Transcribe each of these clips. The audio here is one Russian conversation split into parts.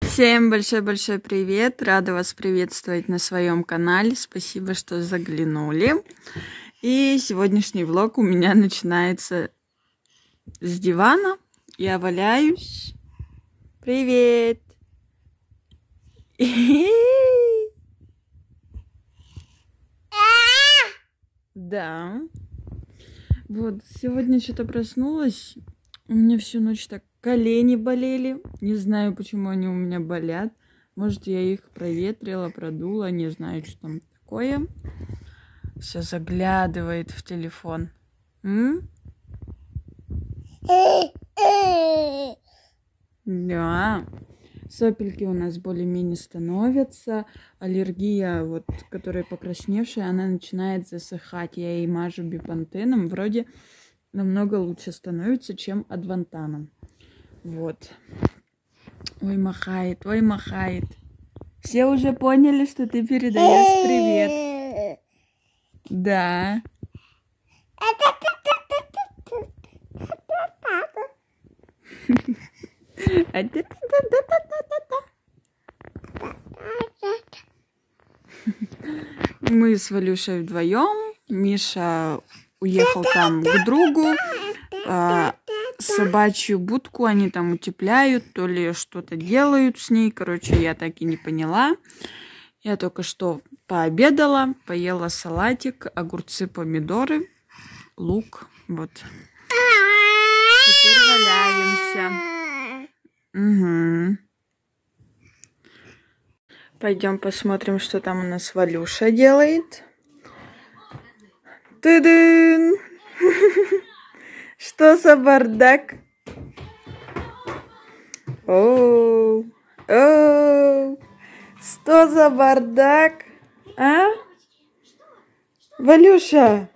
Всем большой-большой привет! Рада вас приветствовать на своем канале. Спасибо, что заглянули. И сегодняшний влог у меня начинается с дивана. Я валяюсь. Привет! Да. Вот, сегодня что-то проснулась. У меня всю ночь так колени болели. Не знаю, почему они у меня болят. Может, я их проветрила, продула. Не знаю, что там такое. Все заглядывает в телефон. Да. Сопельки у нас более-менее становятся. Аллергия, вот, которая покрасневшая, она начинает засыхать. Я ей мажу бипантеном. Вроде намного лучше становится, чем адвантаном. Вот. Ой, махает, ой, махает. Все уже поняли, что ты передаешь привет. Да. Мы с Валюшей вдвоем. Миша уехал там к другу. Собачью будку они там утепляют, то ли что-то делают с ней. Короче, я так и не поняла. Я только что пообедала, поела салатик, огурцы, помидоры, лук. Вот. Теперь валяемся. Угу. Пойдем посмотрим, что там у нас Валюша делает. Ты-дын! Что за бардак? Оу, оу, что за бардак? А? Валюша?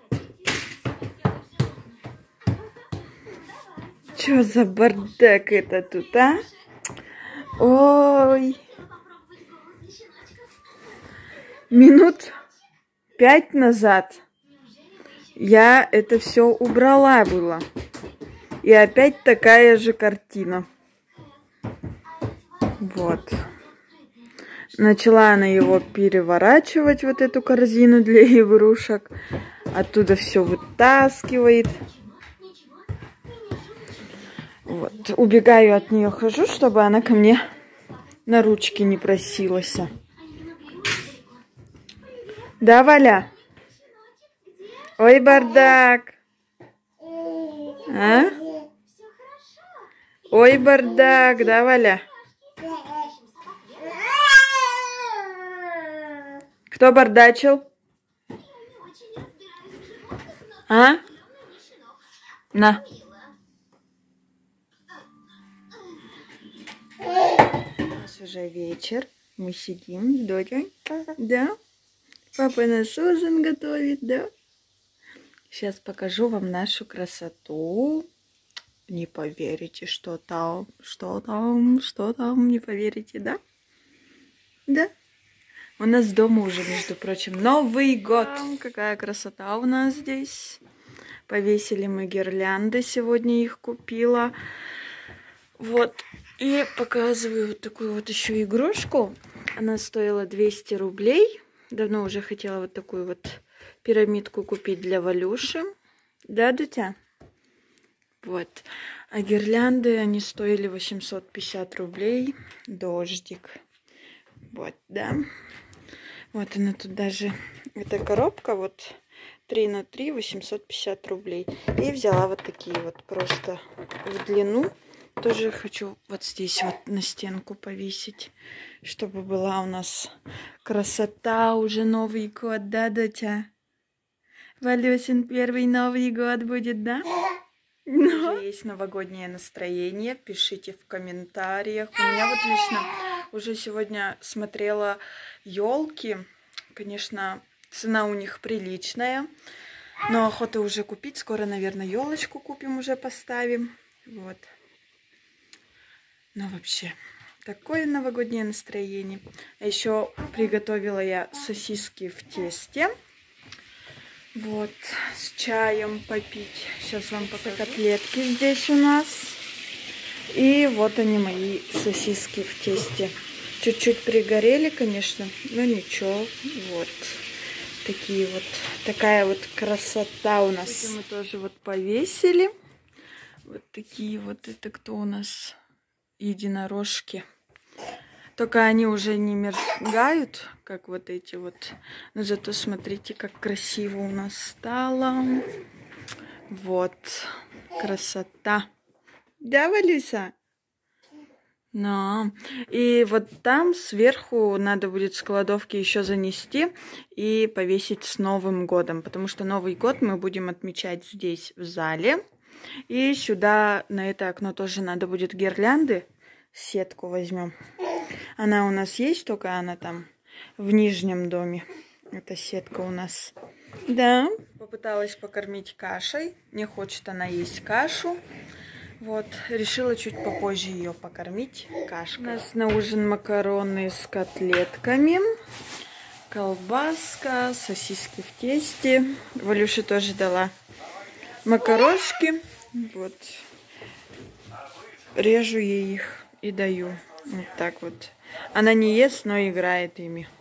Что за бардак это тут, а? Ой. Минут 5 назад я это все убрала было. И опять такая же картина. Вот. Начала она его переворачивать, вот эту корзину для игрушек. Оттуда все вытаскивает. Вот. Убегаю от нее, хожу, чтобы она ко мне на ручки не просилась. Да, Валя? Ой, бардак. А? Ой, бардак, да, Валя? Кто бардачил? А? На. У нас уже вечер. Мы сидим с дочей. Да? Папа наш ужин готовит, да? Сейчас покажу вам нашу красоту. Не поверите, что там, не поверите, да? Да? У нас дома уже, между прочим, Новый год. Какая красота у нас здесь. Повесили мы гирлянды, сегодня их купила. Вот. И показываю вот такую вот еще игрушку. Она стоила 200 рублей. Давно уже хотела вот такую вот пирамидку купить для Валюши. Да, Дутя? Вот. А гирлянды, они стоили 850 рублей. Дождик. Вот, да. Вот она тут даже, эта коробка, вот 3 на 3, 850 рублей. И взяла вот такие вот просто в длину. Тоже хочу вот здесь вот на стенку повесить, чтобы была у нас красота, уже Новый год, да, Дотя? Валюсин первый Новый год будет, да? Уже есть новогоднее настроение, пишите в комментариях. У меня вот лично уже сегодня смотрела елки. Конечно, цена у них приличная, но охота уже купить. Скоро, наверное, елочку купим, уже поставим. Вот. Ну, вообще, такое новогоднее настроение. А еще приготовила я сосиски в тесте. Вот, с чаем попить. Сейчас вам покажу. Котлетки здесь у нас. И вот они, мои сосиски в тесте. Чуть-чуть пригорели, конечно, но ничего. Вот такая вот красота у нас. Эти мы тоже вот повесили. Вот такие вот, это кто у нас? Единорожки. Только они уже не мергают, как вот эти вот. Но зато смотрите, как красиво у нас стало. Вот. Красота. Да, Валюся? Но. И вот там сверху надо будет с кладовки еще занести и повесить с Новым годом. Потому что Новый год мы будем отмечать здесь, в зале. И сюда, на это окно, тоже надо будет гирлянды. Сетку возьмем. Она у нас есть, только она там в нижнем доме. Эта сетка у нас. Да. Попыталась покормить кашей. Не хочет она есть кашу. Вот. Решила чуть попозже ее покормить кашкой. У нас на ужин макароны с котлетками. Колбаска, сосиски в тесте. Валюше тоже дала макарошки. Вот. Режу ей их и даю. Вот так вот. Она не ест, но играет ими.